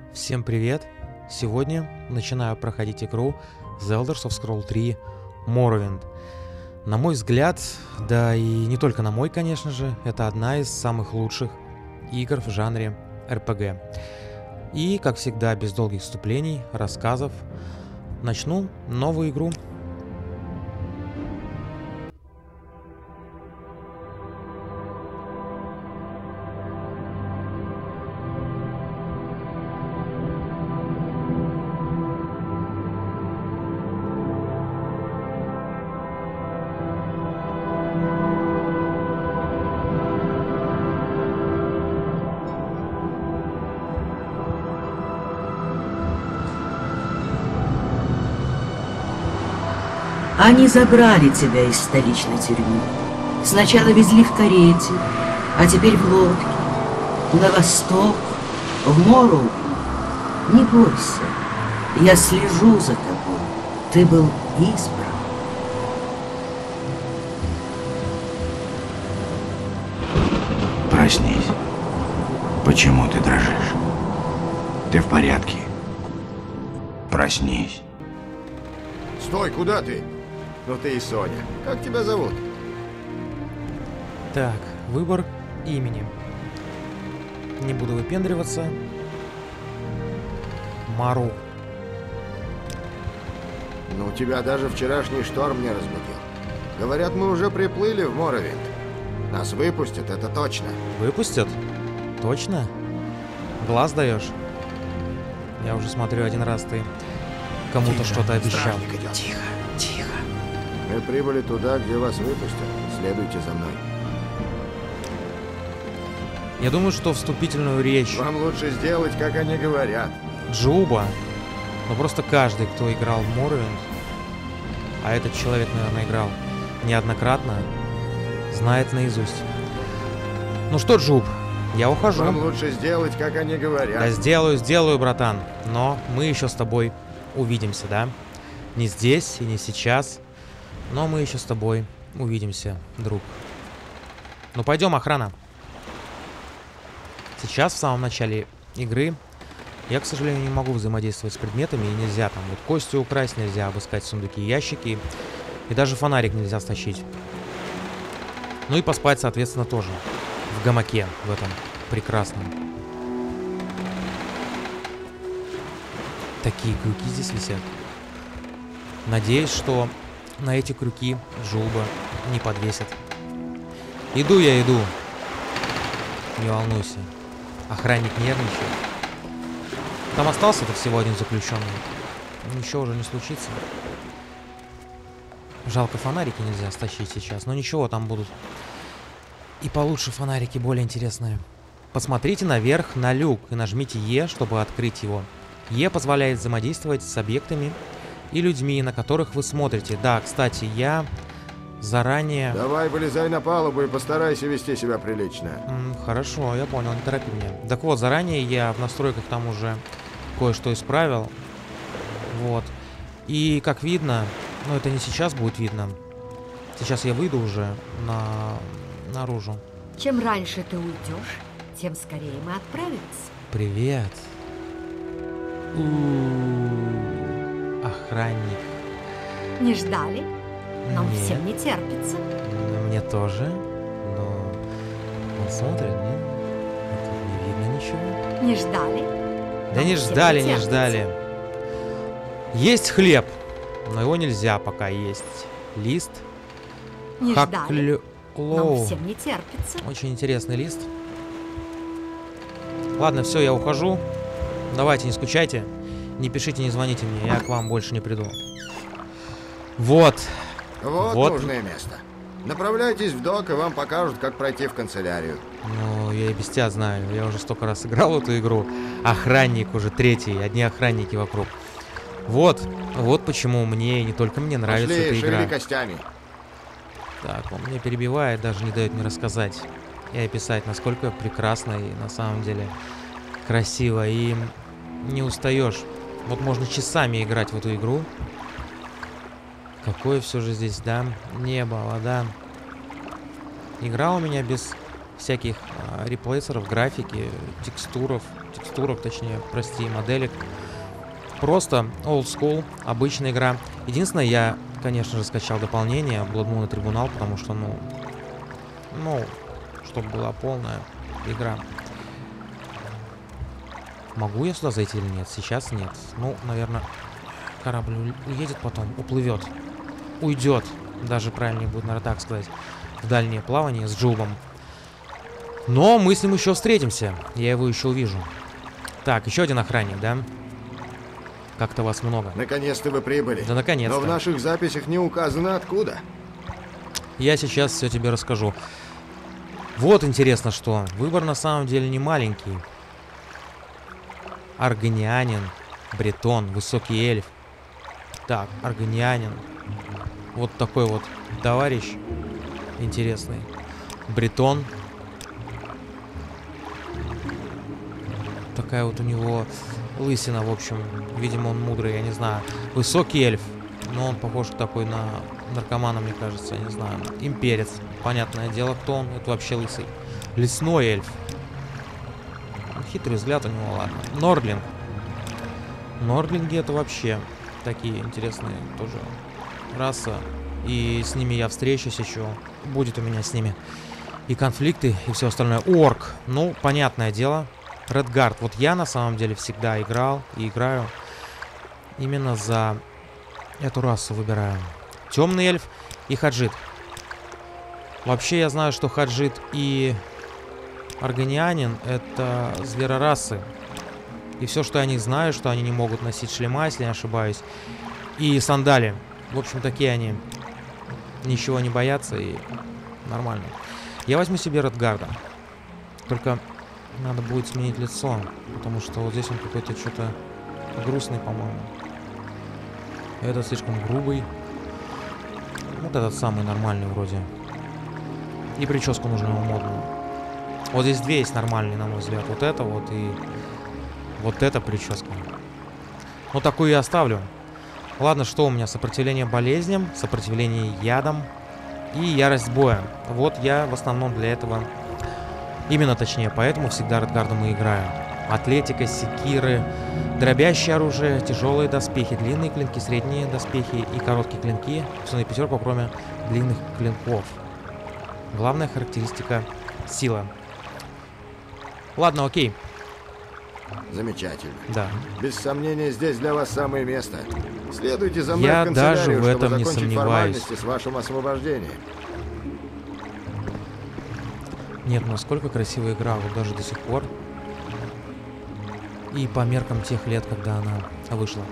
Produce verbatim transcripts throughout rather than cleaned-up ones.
Всем привет! Сегодня начинаю проходить игру The Elder Scrolls три Morrowind. На мой взгляд, да и не только на мой, конечно же, это одна из самых лучших игр в жанре эр пи джи. И, как всегда, без долгих вступлений, рассказов, начну новую игру. Они забрали тебя из столичной тюрьмы. Сначала везли в карете, а теперь в лодке. На восток, в Морроунд. Не бойся, я слежу за тобой. Ты был избран. Проснись. Почему ты дрожишь? Ты в порядке? Проснись. Стой, куда ты? Ну ты и Соня. Как тебя зовут? Так, выбор имени. Не буду выпендриваться. Мару. Ну тебя даже вчерашний шторм не разбудил. Говорят, мы уже приплыли в Morrowind. Нас выпустят, это точно. Выпустят? Точно? Глаз даешь? Я уже смотрю, один раз ты кому-то что-то обещал. Тихо, тихо. Мы прибыли туда, где вас выпустят. Следуйте за мной. Я думаю, что вступительную речь Вам лучше сделать, как они говорят. Джуба, но просто каждый, кто играл в Morrowind, а этот человек, наверное, играл неоднократно, знает наизусть. Ну что, Джуб, я ухожу. Вам лучше сделать, как они говорят. Да сделаю, сделаю, братан. Но мы еще с тобой увидимся, да? Не здесь и не сейчас, но мы еще с тобой увидимся, друг. Ну пойдем, охрана. Сейчас, в самом начале игры, я, к сожалению, не могу взаимодействовать с предметами, и нельзя там вот кости украсть, нельзя обыскать сундуки и ящики, и даже фонарик нельзя стащить. Ну и поспать, соответственно, тоже в гамаке, в этом прекрасном. Такие крюки здесь висят. Надеюсь, что на эти крюки Джуба не подвесят. Иду я, иду. Не волнуйся. Охранник нервничает. Там остался-то всего один заключенный. Ничего уже не случится. Жалко, фонарики нельзя стащить сейчас. Но ничего, там будут и получше фонарики, более интересные. Посмотрите наверх на люк и нажмите Е, чтобы открыть его. Е позволяет взаимодействовать с объектами и людьми, на которых вы смотрите. Да, кстати, я заранее... Давай, вылезай на палубу и постарайся вести себя прилично. М, хорошо, я понял, не торопи меня. Так вот, заранее я в настройках там уже кое-что исправил. Вот. И, как видно, ну это не сейчас будет видно. Сейчас я выйду уже на... наружу. Чем раньше ты уйдешь, тем скорее мы отправимся. Привет. У-у-у. Охранник. Не ждали? Нам Нет. всем не терпится. Ну, мне тоже. Но он смотрит, нет? А тут не видно ничего. Не ждали? Да Нам не всем ждали, не терпится. ждали. Есть хлеб, но его нельзя пока есть. Лист. Не ждали? Нам Хаклоу. всем не терпится. Очень интересный лист. Ладно, все, я ухожу. Давайте, не скучайте. Не пишите, не звоните мне, я к вам больше не приду. Вот. Вот, Вот. нужное место. Направляйтесь в док, и вам покажут, как пройти в канцелярию. Ну, я и без тебя знаю. Я уже столько раз играл в эту игру. Охранник уже третий. Одни охранники вокруг. Вот. Вот почему мне, и не только мне, нравится Пошли, эта игра. шевели костями. Так, он меня перебивает, даже не дает мне рассказать и описать, насколько прекрасно и на самом деле красиво. И не устаешь. Вот можно часами играть в эту игру. Какое все же здесь, да? Небо, вода. Игра у меня без всяких реплейсеров, графики, текстуров, текстурок, точнее, прости, моделек. Просто old school, обычная игра. Единственное, я, конечно же, скачал дополнение Blood Moon и Трибунал, потому что, ну, ну, чтобы была полная игра. Могу я сюда зайти или нет? Сейчас нет. Ну, наверное, корабль уедет потом, уплывет, уйдет. Даже правильнее будет, наверное, так сказать, в дальнее плавание с Джубом. Но мы с ним еще встретимся. Я его еще увижу. Так, еще один охранник, да? Как-то вас много. Наконец-то вы прибыли. Да, наконец-то. Но в наших записях не указано откуда. Я сейчас все тебе расскажу. Вот интересно что. Выбор на самом деле не маленький. Аргонианин, бретон, высокий эльф. Так, аргонианин. Вот такой вот товарищ интересный. Бретон. Такая вот у него лысина, в общем. Видимо, он мудрый, я не знаю. Высокий эльф. Но он похож такой на наркомана, мне кажется, я не знаю. Имперец. Понятное дело, кто он. Это вообще лысый. Лесной эльф. Хитрый взгляд у него, ладно. Нордлинг. Нордлинги это вообще такие интересные тоже раса. И с ними я встречусь еще. Будет у меня с ними и конфликты, и все остальное. Орк. Ну, понятное дело. Редгард. Вот я на самом деле всегда играл и играю именно за эту расу выбираю. Темный эльф и хаджит. Вообще я знаю, что хаджит и аргонианин это зверорасы. И все, что я о них знаю, что они не могут носить шлема, если не ошибаюсь. И сандали. В общем, такие они. Ничего не боятся и нормально. Я возьму себе Редгарда. Только надо будет сменить лицо. Потому что вот здесь он какой-то что-то грустный, по-моему. Этот слишком грубый. Вот этот самый нормальный вроде. И прическу нужно ему модную. Вот здесь две есть нормальные, на мой взгляд. Вот это вот и вот эта прическа. Ну, такую я оставлю. Ладно, что у меня? Сопротивление болезням, сопротивление ядам и ярость боя. Вот я в основном для этого... Именно точнее, поэтому всегда Редгардом и играю. Атлетика, секиры, дробящее оружие, тяжелые доспехи, длинные клинки, средние доспехи и короткие клинки. Все на пятерку, кроме длинных клинков. Главная характеристика — сила. Ладно, окей. Замечательно. Да. Без сомнения, здесь для вас самое место. Следуйте за мной Я в канцелярию, даже в этом чтобы не закончить сомневаюсь. формальности с вашим освобождением. Нет, насколько красивая игра, вот даже до сих пор. И по меркам тех лет, когда она вышла.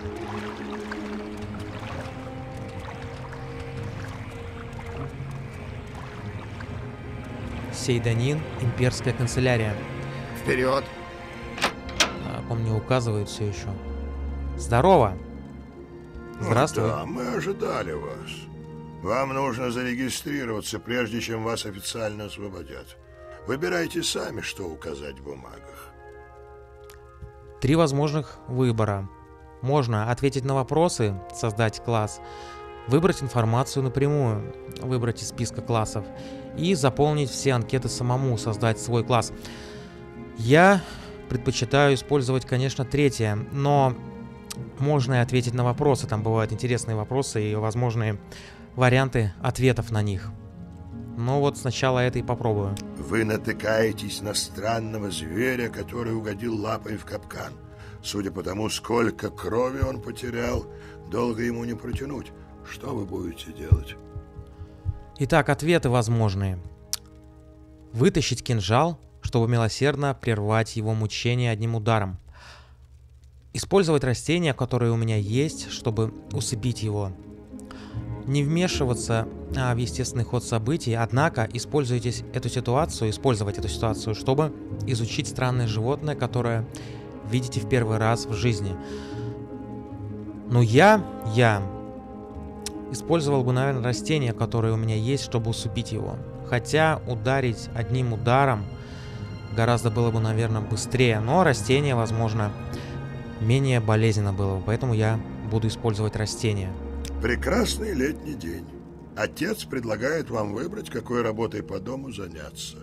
Сейданин, имперская канцелярия. Вперед! А, помню, указывает все еще. Здорово! Здравствуй. Да, мы ожидали вас. Вам нужно зарегистрироваться, прежде чем вас официально освободят. Выбирайте сами, что указать в бумагах. Три возможных выбора. Можно ответить на вопросы, создать класс, выбрать информацию напрямую, выбрать из списка классов и заполнить все анкеты самому, создать свой класс. Я предпочитаю использовать, конечно, третье, но можно и ответить на вопросы. Там бывают интересные вопросы и возможные варианты ответов на них. Но вот сначала это и попробую. Вы натыкаетесь на странного зверя, который угодил лапой в капкан. Судя по тому, сколько крови он потерял, долго ему не протянуть. Что вы будете делать? Итак, ответы возможные. Вытащить кинжал, чтобы милосердно прервать его мучение одним ударом. Использовать растения, которые у меня есть, чтобы усыпить его. Не вмешиваться а, в естественный ход событий, однако используйте эту ситуацию, использовать эту ситуацию, чтобы изучить странное животное, которое видите в первый раз в жизни. Но я, я использовал бы, наверное, растения, которые у меня есть, чтобы усыпить его. Хотя ударить одним ударом гораздо было бы, наверное, быстрее, но растение, возможно, менее болезненно было бы, поэтому я буду использовать растения. Прекрасный летний день. Отец предлагает вам выбрать, какой работой по дому заняться.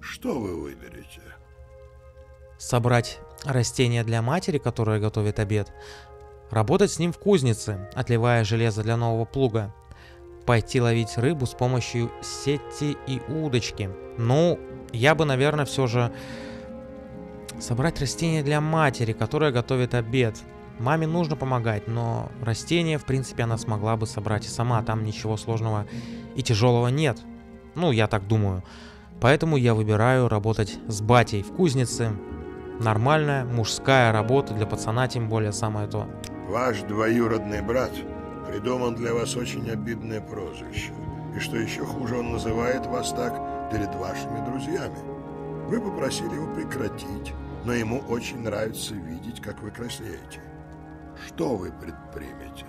Что вы выберете? Собрать растения для матери, которая готовит обед. Работать с ним в кузнице, отливая железо для нового плуга. Пойти ловить рыбу с помощью сети и удочки. Ну, я бы, наверное, все же... Собрать растения для матери, которая готовит обед. Маме нужно помогать, но растения, в принципе, она смогла бы собрать и сама. Там ничего сложного и тяжелого нет. Ну, я так думаю. Поэтому я выбираю работать с батей в кузнице. Нормальная мужская работа для пацана, тем более самое то. Ваш двоюродный брат придумал для вас очень обидное прозвище. И что еще хуже, он называет вас так перед вашими друзьями. Вы попросили его прекратить, но ему очень нравится видеть, как вы краснеете. Что вы предпримете?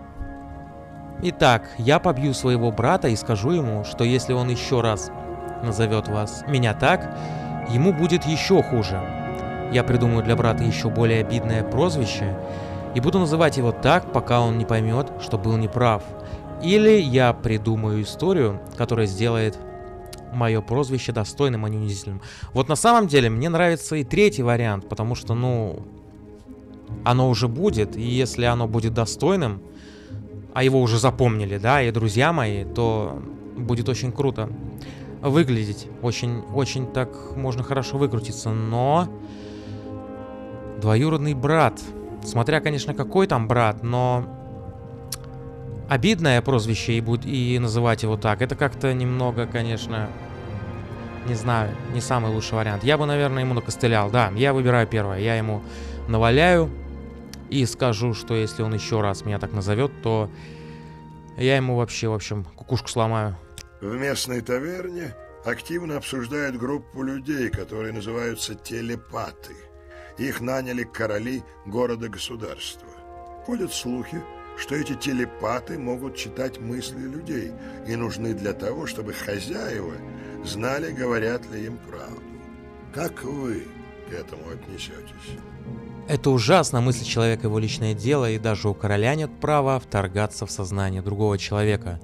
Итак, я побью своего брата и скажу ему, что если он еще раз назовет вас меня так, ему будет еще хуже. Я придумаю для брата еще более обидное прозвище и буду называть его так, пока он не поймет, что был неправ. Или я придумаю историю, которая сделает мое прозвище достойным, а не унизительным. Вот на самом деле мне нравится и третий вариант, потому что, ну, оно уже будет, и если оно будет достойным, а его уже запомнили, да, и друзья мои, то будет очень круто выглядеть. Очень, очень так можно хорошо выкрутиться, но... Двоюродный брат. Смотря, конечно, какой там брат, но... Обидное прозвище и, будет, и называть его так, это как-то немного, конечно... Не знаю, не самый лучший вариант. Я бы, наверное, ему накостылял. Да, я выбираю первое. Я ему наваляю и скажу, что если он еще раз меня так назовет, то я ему вообще, в общем, кукушку сломаю. В местной таверне активно обсуждают группу людей, которые называются телепаты. Их наняли короли города-государства. Ходят слухи, что эти телепаты могут читать мысли людей и нужны для того, чтобы хозяева знали, говорят ли им правду. Как вы к этому отнесетесь? Это ужасно, мысли человека, его личное дело, и даже у короля нет права вторгаться в сознание другого человека.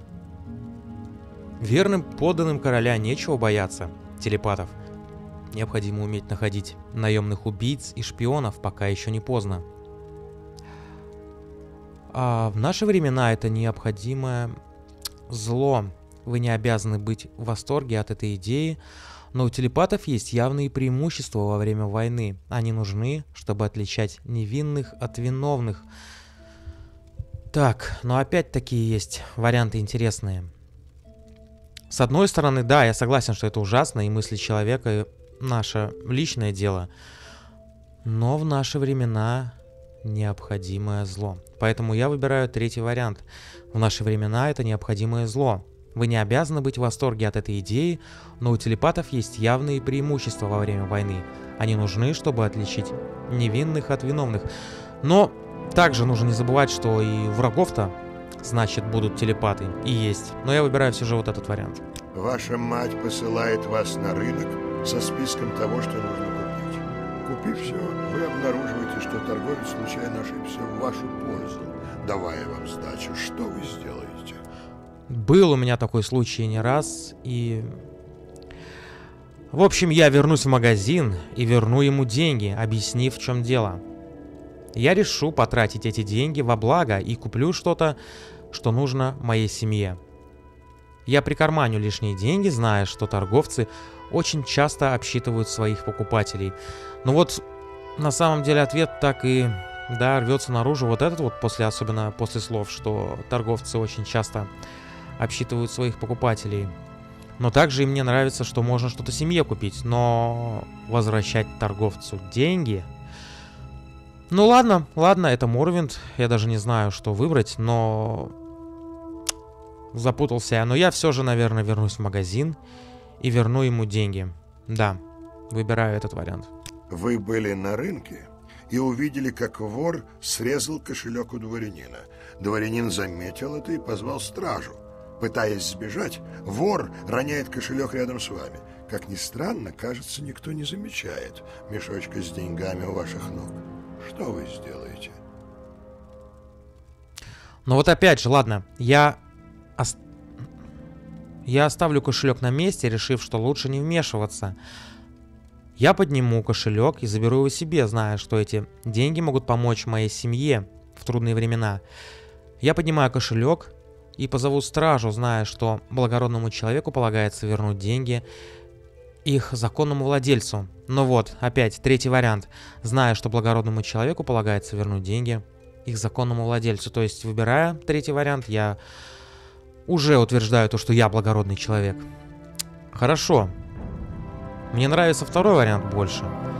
Верным подданным короля нечего бояться телепатов. Необходимо уметь находить наемных убийц и шпионов, пока еще не поздно. А в наши времена это необходимое зло. Вы не обязаны быть в восторге от этой идеи, но у телепатов есть явные преимущества во время войны. Они нужны, чтобы отличать невинных от виновных. Так, но опять-таки есть варианты интересные. С одной стороны, да, я согласен, что это ужасно, и мысли человека — наше личное дело. Но в наши времена необходимое зло. Поэтому я выбираю третий вариант. В наши времена это необходимое зло. Вы не обязаны быть в восторге от этой идеи, но у телепатов есть явные преимущества во время войны. Они нужны, чтобы отличить невинных от виновных. Но также нужно не забывать, что и врагов-то, значит, будут телепаты. И есть. Но я выбираю все же вот этот вариант. Ваша мать посылает вас на рынок со списком того, что нужно купить. Купив все, вы обнаруживаете, что торговец случайно ошибся в вашу пользу, давая вам сдачу. Что вы сделаете? Был у меня такой случай не раз, и... В общем, я вернусь в магазин и верну ему деньги, объяснив, в чем дело. Я решу потратить эти деньги во благо и куплю что-то, что нужно моей семье. Я прикарманю лишние деньги, зная, что торговцы очень часто обсчитывают своих покупателей. Но вот на самом деле ответ так и, да, рвется наружу. Вот этот вот, после, особенно после слов, что торговцы очень часто обсчитывают своих покупателей. Но также и мне нравится, что можно что-то семье купить, но возвращать торговцу деньги... Ну ладно, ладно, это Морвинд, я даже не знаю, что выбрать, но... Запутался я, но я все же, наверное, вернусь в магазин и верну ему деньги. Да, выбираю этот вариант. Вы были на рынке и увидели, как вор срезал кошелек у дворянина. Дворянин заметил это и позвал стражу. Пытаясь сбежать, вор роняет кошелек рядом с вами. Как ни странно, кажется, никто не замечает мешочка с деньгами у ваших ног. Что вы сделаете? Ну вот опять же, ладно, я... Ост... Я оставлю кошелек на месте, решив, что лучше не вмешиваться. Я подниму кошелек и заберу его себе, зная, что эти деньги могут помочь моей семье в трудные времена. Я поднимаю кошелек и позову стражу, зная, что благородному человеку полагается вернуть деньги их законному владельцу. Но вот, опять, третий вариант. Зная, что благородному человеку полагается вернуть деньги их законному владельцу. То есть, выбирая третий вариант, я уже утверждаю то, что я благородный человек. Хорошо. Мне нравится второй вариант больше.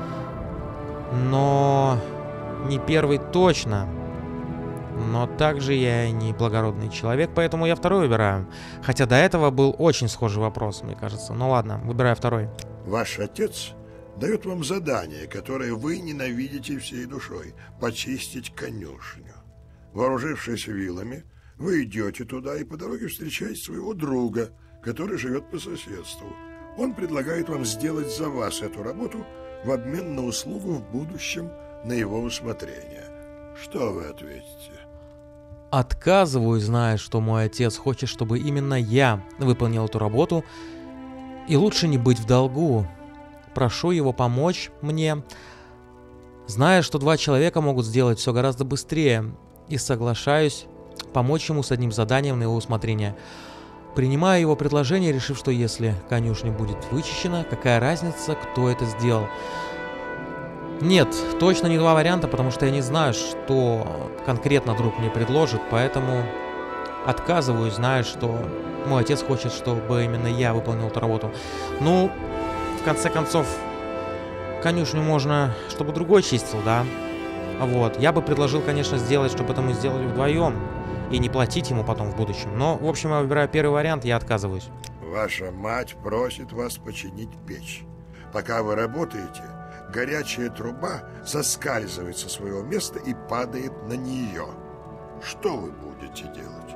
Но не первый точно. Но также я и не благородный человек, поэтому я второй выбираю. Хотя до этого был очень схожий вопрос, мне кажется. Ну ладно, выбираю второй. Ваш отец дает вам задание, которое вы ненавидите всей душой – почистить конюшню. Вооружившись вилами, вы идете туда и по дороге встречаете своего друга, который живет по соседству. Он предлагает вам сделать за вас эту работу в обмен на услугу в будущем на его усмотрение. Что вы ответите? Отказываюсь, зная, что мой отец хочет, чтобы именно я выполнил эту работу, и лучше не быть в долгу. Прошу его помочь мне, зная, что два человека могут сделать все гораздо быстрее, и соглашаюсь помочь ему с одним заданием на его усмотрение. Принимаю его предложение, решив, что если конюшня будет вычищена, какая разница, кто это сделал. Нет, точно не два варианта, потому что я не знаю, что конкретно друг мне предложит, поэтому отказываюсь, зная, что мой отец хочет, чтобы именно я выполнил эту работу. Ну, в конце концов, конюшню можно, чтобы другой чистил, да? Вот, я бы предложил, конечно, сделать, чтобы это мы сделали вдвоем, и не платить ему потом в будущем. Но, в общем, я выбираю первый вариант, я отказываюсь. Ваша мать просит вас починить печь. Пока вы работаете, горячая труба соскальзывает со своего места и падает на нее. Что вы будете делать?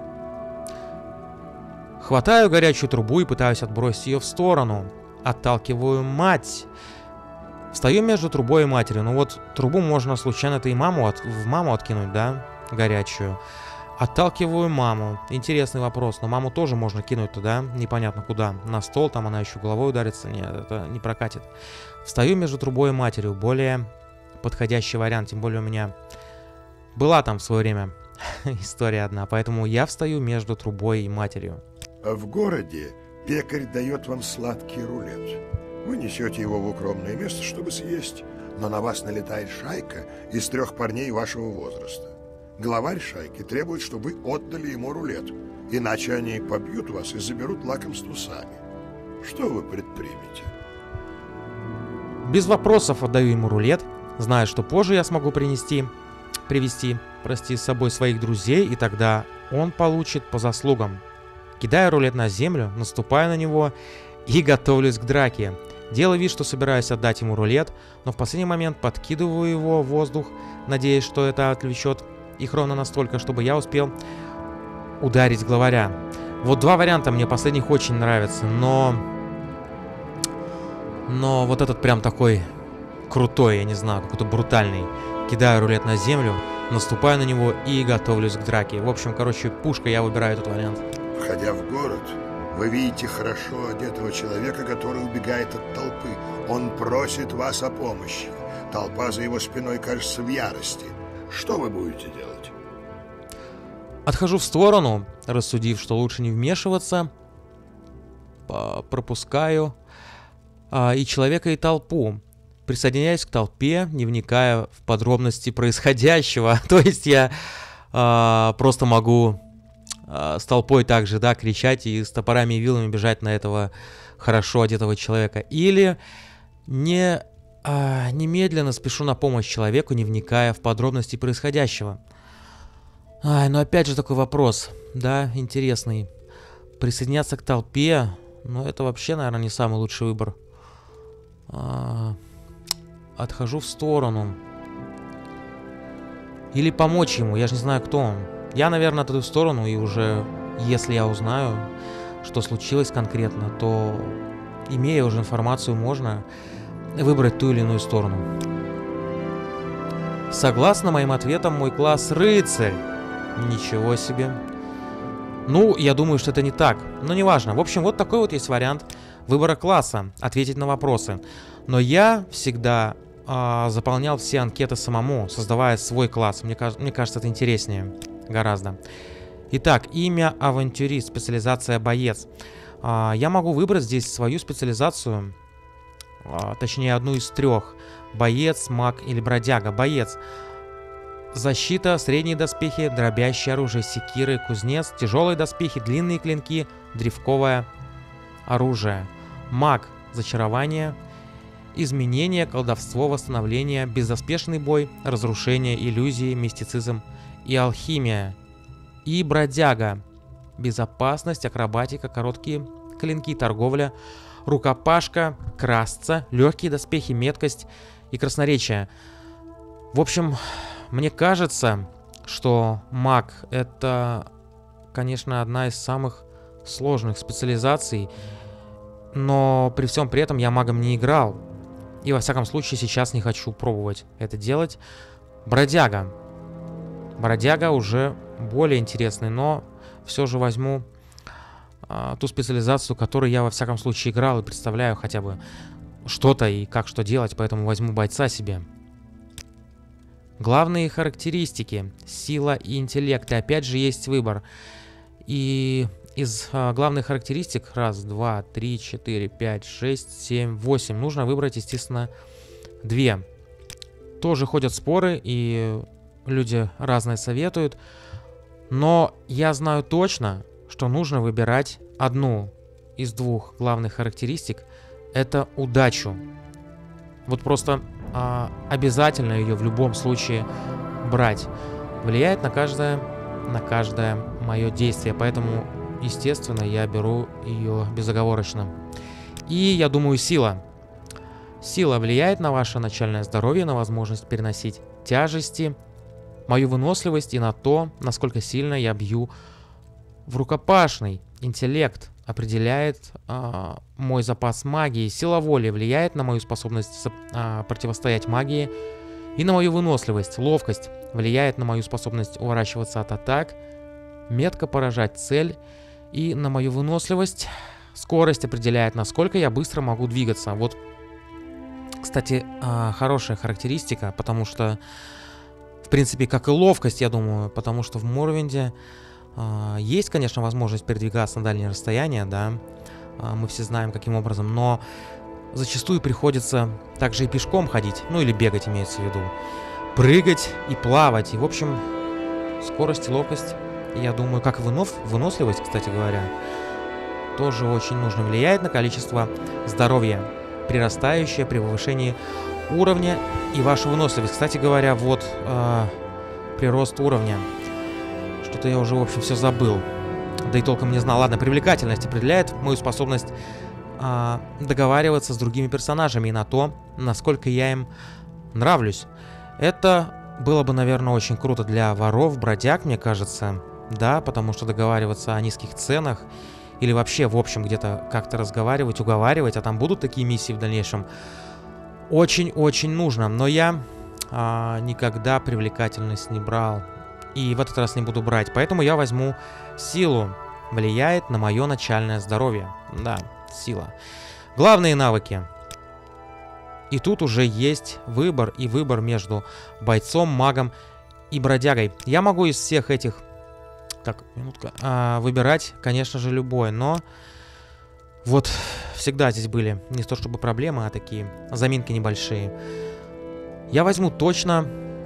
Хватаю горячую трубу и пытаюсь отбросить ее в сторону. Отталкиваю мать. Встаю между трубой и матерью. Ну вот, трубу можно случайно-то и маму от... в маму откинуть, да? Горячую. Отталкиваю маму. Интересный вопрос. Но маму тоже можно кинуть туда. Непонятно куда. На стол, там она еще головой ударится. Нет, это не прокатит. Встаю между трубой и матерью. Более подходящий вариант. Тем более у меня была там в свое время история одна. Поэтому я встаю между трубой и матерью. В городе пекарь дает вам сладкий рулет. Вы несете его в укромное место, чтобы съесть. Но на вас налетает шайка из трех парней вашего возраста. Главарь шайки требует, чтобы вы отдали ему рулет. Иначе они побьют вас и заберут лакомство сами. Что вы предпримете? Без вопросов отдаю ему рулет, зная, что позже я смогу принести, привести, прости, с собой своих друзей, и тогда он получит по заслугам. Кидаю рулет на землю, наступаю на него и готовлюсь к драке. Делаю вид, что собираюсь отдать ему рулет, но в последний момент подкидываю его в воздух, надеясь, что это отвлечет их ровно настолько, чтобы я успел ударить главаря. Вот два варианта мне последних очень нравятся, но... Но вот этот прям такой крутой, я не знаю, какой-то брутальный. Кидаю рулет на землю, наступаю на него и готовлюсь к драке. В общем, короче, пушка, я выбираю этот вариант. Входя в город, вы видите хорошо одетого человека, который убегает от толпы. Он просит вас о помощи. Толпа за его спиной кажется в ярости. Что вы будете делать? Отхожу в сторону, рассудив, что лучше не вмешиваться. Пропускаю а, и человека, и толпу. Присоединяюсь к толпе, не вникая в подробности происходящего. То есть я а, просто могу а, с толпой также, да, кричать и с топорами и вилами бежать на этого хорошо одетого человека. Или не... А, немедленно спешу на помощь человеку, не вникая в подробности происходящего. Ай, ну опять же такой вопрос, да, интересный. Присоединяться к толпе, ну это вообще, наверное, не самый лучший выбор. А, отхожу в сторону. Или помочь ему, я же не знаю, кто он. Я, наверное, отойду в сторону, и уже, если я узнаю, что случилось конкретно, то, имея уже информацию, можно выбрать ту или иную сторону. Согласно моим ответам, мой класс рыцарь. Ничего себе. Ну, я думаю, что это не так. Но неважно. В общем, вот такой вот есть вариант выбора класса. Ответить на вопросы. Но я всегда э, заполнял все анкеты самому, создавая свой класс. Мне, мне кажется, это интереснее гораздо. Итак, имя авантюрист, специализация боец. Э, я могу выбрать здесь свою специализацию. Э, точнее, одну из трех. Боец, маг или бродяга. Боец. Защита, средние доспехи, дробящее оружие, секиры, кузнец, тяжелые доспехи, длинные клинки, древковое оружие. Маг, зачарование, изменение, колдовство, восстановление, бездоспешный бой, разрушение, иллюзии, мистицизм и алхимия. И бродяга, безопасность, акробатика, короткие клинки, торговля, рукопашка, красться, легкие доспехи, меткость и красноречие. В общем, мне кажется, что маг — это, конечно, одна из самых сложных специализаций, но при всем при этом я магом не играл, и во всяком случае сейчас не хочу пробовать это делать. Бродяга. Бродяга уже более интересный, но все же возьму а, ту специализацию, которую я во всяком случае играл и представляю хотя бы что-то и как что делать, поэтому возьму бойца себе. Главные характеристики. Сила и интеллект. И опять же есть выбор. И из а, главных характеристик раз, два, три, четыре, пять, шесть, семь, восемь. Нужно выбрать, естественно, две. Тоже ходят споры, и люди разные советуют. Но я знаю точно, что нужно выбирать одну из двух главных характеристик. Это удачу. Вот просто... А, обязательно ее в любом случае брать. Влияет на каждое, на каждое мое действие. Поэтому, естественно, я беру ее безоговорочно. И я думаю, сила. Сила влияет на ваше начальное здоровье, на возможность переносить тяжести, мою выносливость и на то, насколько сильно я бью в рукопашный. Интеллект определяет а, мой запас магии. Сила воли влияет на мою способность а, противостоять магии и на мою выносливость. Ловкость влияет на мою способность уворачиваться от атак, метко поражать цель и на мою выносливость. Скорость определяет, насколько я быстро могу двигаться. Вот, кстати, а, хорошая характеристика, потому что, в принципе, как и ловкость, я думаю, потому что в Моррувинде есть, конечно, возможность передвигаться на дальние расстояния, да, мы все знаем, каким образом, но зачастую приходится также и пешком ходить, ну или бегать, имеется в виду, прыгать и плавать, и, в общем, скорость и ловкость, я думаю, как и вынос, выносливость, кстати говоря, тоже очень нужно. Влияет на количество здоровья, прирастающее при повышении уровня и вашу выносливость. Кстати говоря, вот э, прирост уровня. Что-то я уже, в общем, все забыл. Да и толком не знал. Ладно, привлекательность определяет мою способность а, договариваться с другими персонажами и на то, насколько я им нравлюсь. Это было бы, наверное, очень круто для воров, бродяг, мне кажется. Да, потому что договариваться о низких ценах или вообще, в общем, где-то как-то разговаривать, уговаривать, а там будут такие миссии в дальнейшем, очень-очень нужно. Но я а, никогда привлекательность не брал. И в этот раз не буду брать. Поэтому я возьму силу. Влияет на мое начальное здоровье. Да, сила. Главные навыки. И тут уже есть выбор. И выбор между бойцом, магом и бродягой. Я могу из всех этих... Так, минутка. А, выбирать, конечно же, любой. Но вот всегда здесь были не то чтобы проблемы, а такие заминки небольшие. Я возьму точно...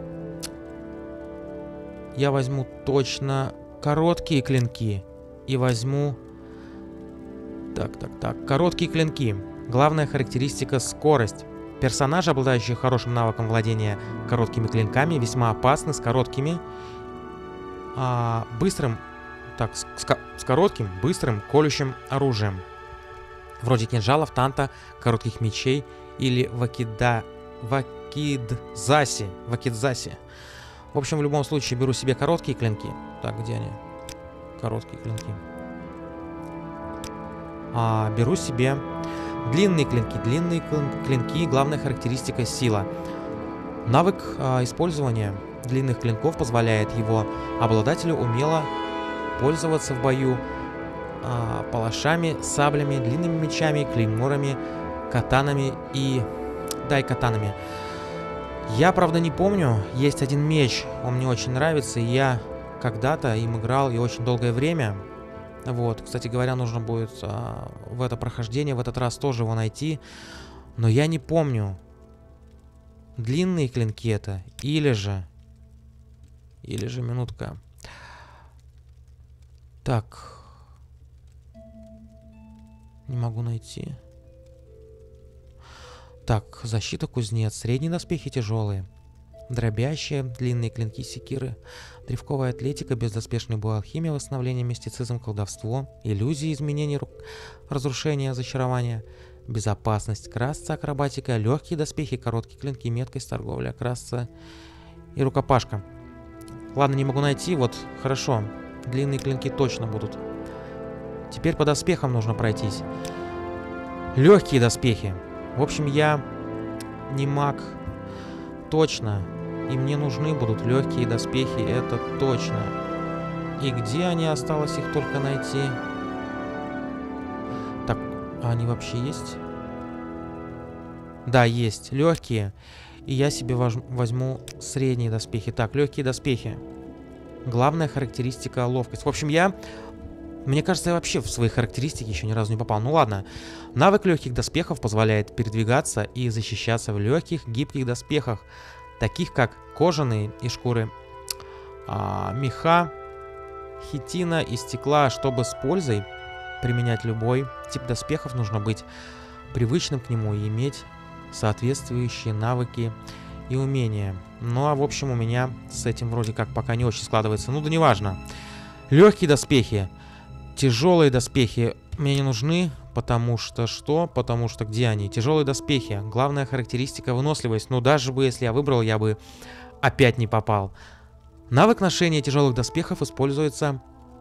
Я возьму точно короткие клинки. И возьму... Так, так, так. Короткие клинки. Главная характеристика — скорость. Персонажи, обладающие хорошим навыком владения короткими клинками, весьма опасны с короткими... А, быстрым... Так, с, с, с коротким, быстрым, колющим оружием. Вроде кинжалов, танта, коротких мечей или вакида... вакидзаси. Вакидзаси. В общем, в любом случае беру себе короткие клинки. Так, где они? Короткие клинки. А, беру себе длинные клинки. Длинные клинки. Главная характеристика — сила. Навык а, использования длинных клинков позволяет его обладателю умело пользоваться в бою а, палашами, саблями, длинными мечами, клейморами, катанами и... да, и катанами. Я, правда, не помню. Есть один меч, он мне очень нравится, и я когда-то им играл и очень долгое время. Вот, кстати говоря, нужно будет а, в это прохождение, в этот раз тоже его найти. Но я не помню, длинные клинки это или же... Или же, минутка. Так. Не могу найти. Так, защита кузнец. Средние доспехи тяжелые. Дробящие, длинные клинки секиры. Древковая атлетика, бездоспешный бой, алхимия, восстановление, мистицизм, колдовство. Иллюзии, изменения, разрушения, зачарования. Безопасность, красца, акробатика. Легкие доспехи, короткие клинки, меткость, торговля, красца и рукопашка. Ладно, не могу найти, вот, хорошо. Длинные клинки точно будут. Теперь по доспехам нужно пройтись. Легкие доспехи. В общем, я не маг. Точно. И мне нужны будут легкие доспехи, это точно. И где они? Осталось их только найти. Так, а они вообще есть? Да, есть. Легкие. И я себе возьму средние доспехи. Так, легкие доспехи. Главная характеристика — ловкость. В общем, я... Мне кажется, я вообще в свои характеристики еще ни разу не попал. Ну ладно. Навык легких доспехов позволяет передвигаться и защищаться в легких, гибких доспехах, таких как кожаные и шкуры, а, меха, хитина и стекла. Чтобы с пользой применять любой тип доспехов, нужно быть привычным к нему и иметь соответствующие навыки и умения. Ну а в общем у меня с этим вроде как пока не очень складывается. Ну да неважно. Легкие доспехи. Тяжелые доспехи мне не нужны, потому что что? Потому что где они? Тяжелые доспехи. Главная характеристика — выносливость. Ну даже бы если я выбрал, я бы опять не попал. Навык ношения тяжелых доспехов используется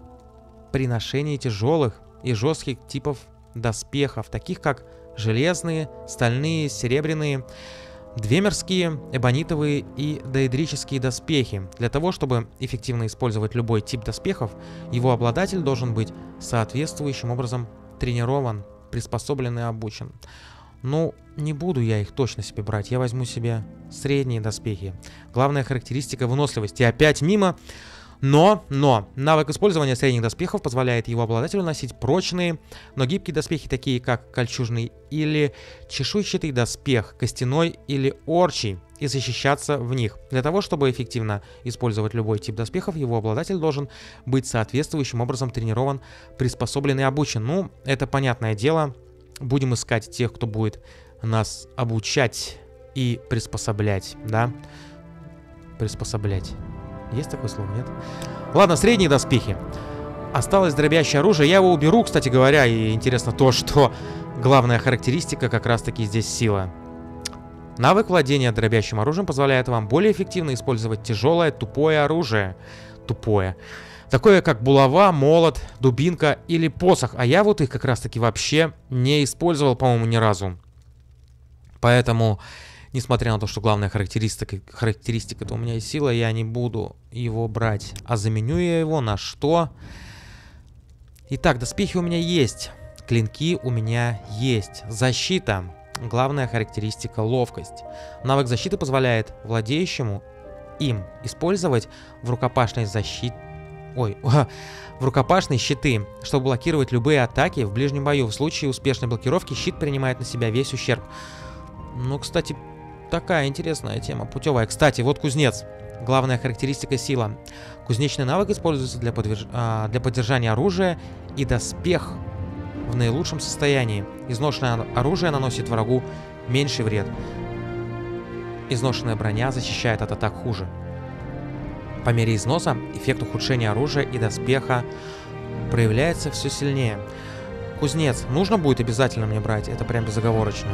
при ношении тяжелых и жестких типов доспехов, таких как железные, стальные, серебряные, двемерские, эбонитовые и доэдрические доспехи. Для того, чтобы эффективно использовать любой тип доспехов, его обладатель должен быть соответствующим образом тренирован, приспособлен и обучен. Ну, не буду я их точно себе брать, я возьму себе средние доспехи. Главная характеристика — выносливость. И опять мимо. Но, но, навык использования средних доспехов позволяет его обладателю носить прочные, но гибкие доспехи, такие как кольчужный или чешуйчатый доспех, костяной или орчий, и защищаться в них. Для того, чтобы эффективно использовать любой тип доспехов, его обладатель должен быть соответствующим образом тренирован, приспособлен и обучен. Ну, это понятное дело. Будем искать тех, кто будет нас обучать и приспособлять, да? Приспособлять. Есть такое слово, нет? Ладно, средние доспехи. Осталось дробящее оружие. Я его уберу, кстати говоря. И интересно то, что главная характеристика как раз-таки здесь сила. Навык владения дробящим оружием позволяет вам более эффективно использовать тяжелое, тупое оружие. Тупое. Такое как булава, молот, дубинка или посох. А я вот их как раз-таки вообще не использовал, по-моему, ни разу. Поэтому... Несмотря на то, что главная характеристика, характеристика-то у меня есть сила, я не буду его брать. А заменю я его на что? Итак, доспехи у меня есть. Клинки у меня есть. Защита. Главная характеристика — ловкость. Навык защиты позволяет владеющему им использовать в рукопашной защите... Ой, в рукопашные щиты, чтобы блокировать любые атаки в ближнем бою. В случае успешной блокировки щит принимает на себя весь ущерб. Ну, кстати... Такая интересная тема, путевая. Кстати, вот кузнец. Главная характеристика — сила. Кузнечный навык используется для, подверж... а, для поддержания оружия и доспех в наилучшем состоянии. Изношенное оружие наносит врагу меньший вред. Изношенная броня защищает от атак хуже. По мере износа эффект ухудшения оружия и доспеха проявляется все сильнее. Кузнец. Нужно будет обязательно мне брать, это прям безоговорочно.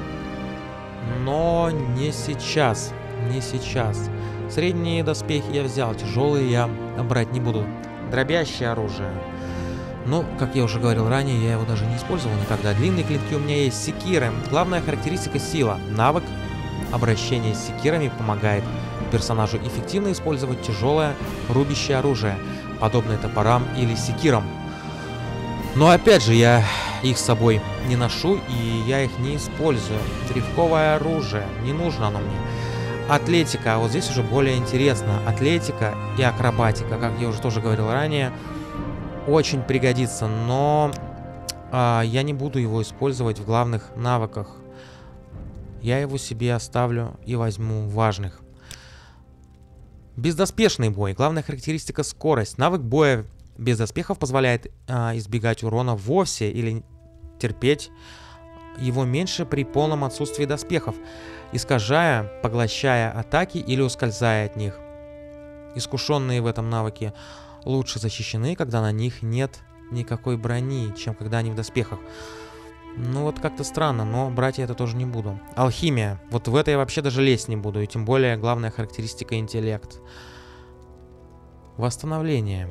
Но не сейчас, не сейчас. Средние доспехи я взял, тяжелые я брать не буду. Дробящее оружие. Ну, как я уже говорил ранее, я его даже не использовал никогда. Длинные клинки у меня есть, секиры. Главная характеристика — сила. Навык обращения с секирами помогает персонажу эффективно использовать тяжелое рубящее оружие. подобные топорам или секирам. Но опять же, я их с собой не ношу, и я их не использую. Древковое оружие, не нужно оно мне. Атлетика, вот здесь уже более интересно. Атлетика и акробатика, как я уже тоже говорил ранее, очень пригодится, но а, я не буду его использовать в главных навыках. Я его себе оставлю и возьму важных. Бездоспешный бой. Главная характеристика — скорость. Навык боя без доспехов позволяет а, избегать урона вовсе или терпеть его меньше при полном отсутствии доспехов, искажая, поглощая атаки или ускользая от них. Искушенные в этом навыке лучше защищены, когда на них нет никакой брони, чем когда они в доспехах. Ну вот как-то странно, но брать я это тоже не буду. Алхимия. Вот в это я вообще даже лезть не буду, и тем более главная характеристика — интеллект. Восстановление.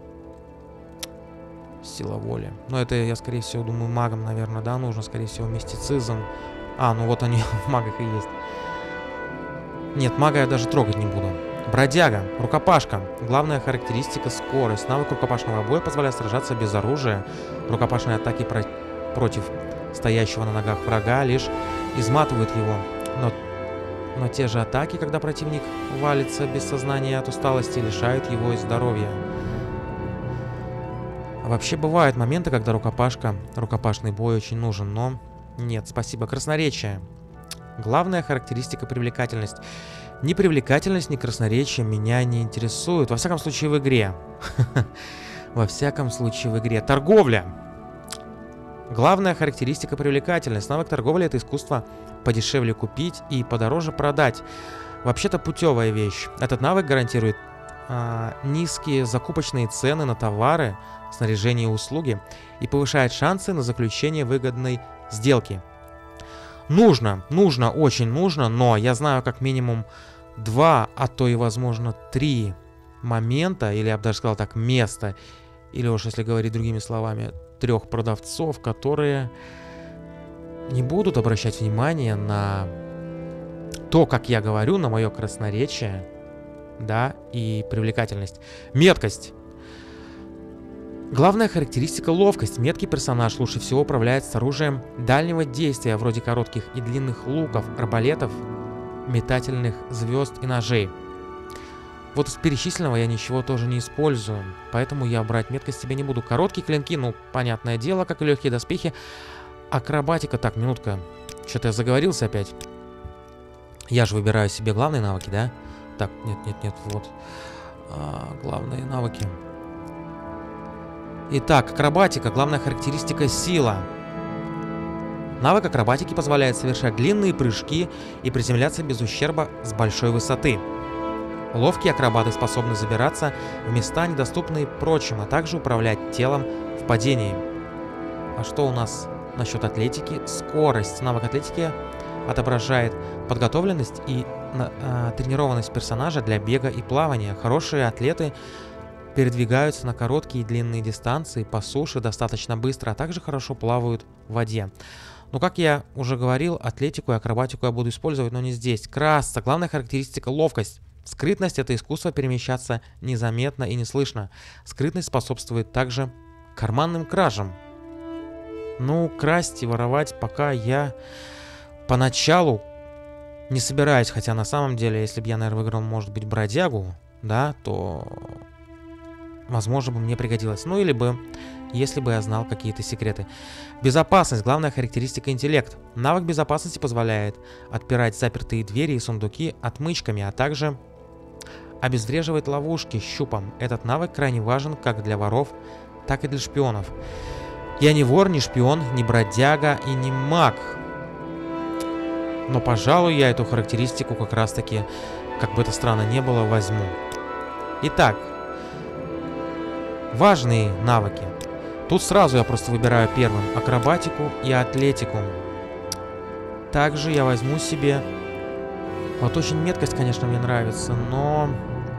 Сила воли. Но это я, скорее всего, думаю, магам, наверное, да, нужно, скорее всего, мистицизм. А, ну вот они в магах и есть. Нет, мага я даже трогать не буду. Бродяга. Рукопашка. Главная характеристика — скорость. Навык рукопашного боя позволяет сражаться без оружия. Рукопашные атаки про против стоящего на ногах врага лишь изматывают его. Но, но те же атаки, когда противник валится без сознания от усталости, лишают его и здоровья. Вообще бывают моменты, когда рукопашка, рукопашный бой очень нужен, но нет, спасибо. Красноречие. Главная характеристика — привлекательность. Ни привлекательность, ни красноречие меня не интересуют. Во всяком случае в игре. Во всяком случае в игре. Торговля. Главная характеристика — привлекательность. Навык торговли — это искусство подешевле купить и подороже продать. Вообще-то путевая вещь. Этот навык гарантирует а, низкие закупочные цены на товары, снаряжение и услуги и повышает шансы на заключение выгодной сделки. Нужно, нужно, очень нужно, но я знаю как минимум два, а то и возможно три момента, или я бы даже сказал так, места, или уж если говорить другими словами, трех продавцов, которые не будут обращать внимание на то, как я говорю, на мое красноречие, да, и привлекательность. Меткость. Главная характеристика — ловкость. Меткий персонаж лучше всего управляется с оружием дальнего действия, вроде коротких и длинных луков, арбалетов, метательных звезд и ножей. Вот из перечисленного я ничего тоже не использую, поэтому я брать меткость себе не буду. Короткие клинки, ну, понятное дело, как и легкие доспехи. Акробатика, так, минутка, что-то я заговорился опять. Я же выбираю себе главные навыки, да? Так, нет, нет, нет, вот. А, главные навыки. Итак, акробатика. Главная характеристика — сила. Навык акробатики позволяет совершать длинные прыжки и приземляться без ущерба с большой высоты. Ловкие акробаты способны забираться в места, недоступные прочим, а также управлять телом в падении. А что у нас насчет атлетики? Скорость. Навык атлетики отображает подготовленность и э, тренированность персонажа для бега и плавания. Хорошие атлеты передвигаются на короткие и длинные дистанции по суше достаточно быстро, а также хорошо плавают в воде. Но, как я уже говорил, атлетику и акробатику я буду использовать, но не здесь. Красться. Главная характеристика — ловкость. Скрытность — это искусство перемещаться незаметно и неслышно. Скрытность способствует также карманным кражам. Ну, красть и воровать пока я поначалу не собираюсь, хотя на самом деле, если бы я, наверное, выиграл, может быть, бродягу, да, то возможно бы мне пригодилось. Ну или бы, если бы я знал какие-то секреты. Безопасность. Главная характеристика — интеллект. Навык безопасности позволяет отпирать запертые двери и сундуки отмычками, а также обезвреживать ловушки щупом. Этот навык крайне важен как для воров, так и для шпионов. Я не вор, не шпион, не бродяга и не маг. Но, пожалуй, я эту характеристику как раз-таки, как бы это странно не было, возьму. Итак, важные навыки. Тут сразу я просто выбираю первым акробатику и атлетику. Также я возьму себе... Вот очень меткость, конечно, мне нравится, но...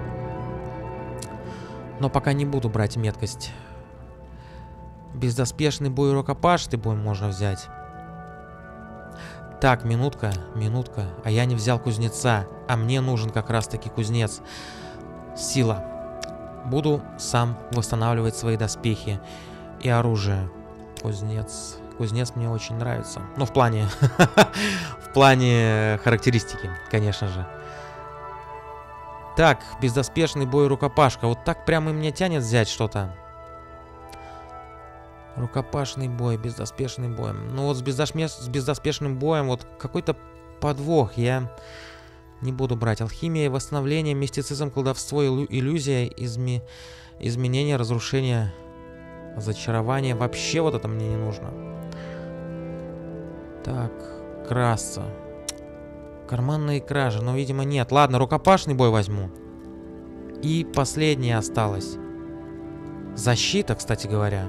Но пока не буду брать меткость. Бездоспешный бой и рукопашный бой можно взять. Так, минутка, минутка. А я не взял кузнеца. А мне нужен как раз-таки кузнец. Сила. Буду сам восстанавливать свои доспехи и оружие. Кузнец. Кузнец мне очень нравится. Ну, в плане... в плане характеристики, конечно же. Так, бездоспешный бой рукопашка. Вот так прямо и меня тянет взять что-то. Рукопашный бой, бездоспешный бой. Ну вот с, бездошме... с бездоспешным боем вот какой-то подвох. Я не буду брать. Алхимия, восстановление, мистицизм, колдовство, иллю... иллюзия, изме... изменение, разрушение, зачарование. Вообще вот это мне не нужно. Так, краса. Карманные кражи, но, видимо, нет. Ладно, рукопашный бой возьму. И последнее осталось. Защита, кстати говоря.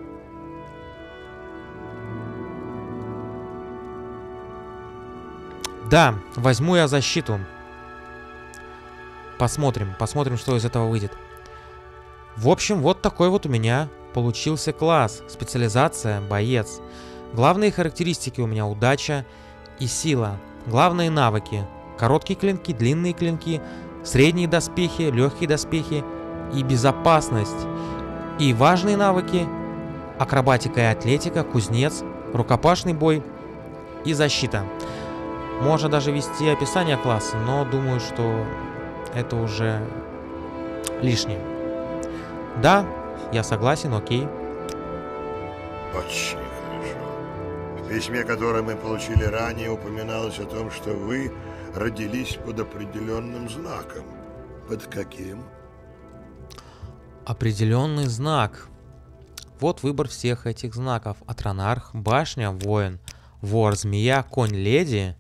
Да, возьму я защиту. Посмотрим, посмотрим, что из этого выйдет. В общем, вот такой вот у меня получился класс. Специализация, боец. Главные характеристики у меня удача и сила. Главные навыки. Короткие клинки, длинные клинки, средние доспехи, легкие доспехи и безопасность. И важные навыки. Акробатика и атлетика, кузнец, рукопашный бой и защита. Можно даже ввести описание класса, но думаю, что это уже лишнее. Да, я согласен, окей. Очень хорошо. В письме, которое мы получили ранее, упоминалось о том, что вы родились под определенным знаком. Под каким? Определенный знак. Вот выбор всех этих знаков. Атронарх, башня, воин, вор, змея, конь, леди.